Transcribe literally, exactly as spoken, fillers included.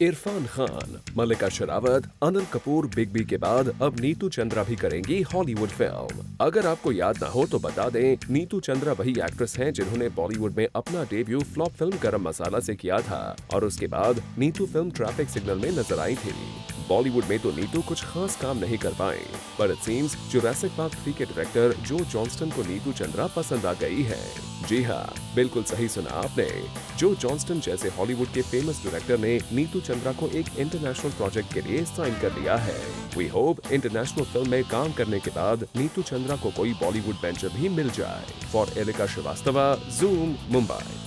Irfan Khan, Mallika Sherawat, Anil Kapoor, big B के बाद अब नीतू चंद्रा भी करेंगी हॉलीवुड फिल्म। अगर आपको याद ना हो तो बता दें, नीतू चंद्रा वही एक्ट्रेस हैं जिन्होंने बॉलीवुड में अपना डेब्यू फ्लॉप फिल्म गरम मसाला से किया था और उसके बाद नीतू फिल्म ट्रैफिक सिग्नल में नजर आई थी। बॉलीवुड में तो नीतू कुछ खास काम नहीं कर पाए, पर it seems Jurassic Park three के डायरेक्टर जो जॉनस्टन को नीतू चंद्रा पसंद आ गई है। जी हाँ, बिल्कुल सही सुना आपने। जो जॉनस्टन जैसे हॉलीवुड के फेमस डायरेक्टर ने नीतू चंद्रा को एक इंटरनेशनल प्रोजेक्ट के लिए साइन कर लिया है। वी होप इंटरनेशनल फिल्म में काम करने के बाद नीतू चंद्रा को कोई बॉलीवुड वेंचर भी मिल जाए। For Alika Srivastava, Zoom, Mumbai.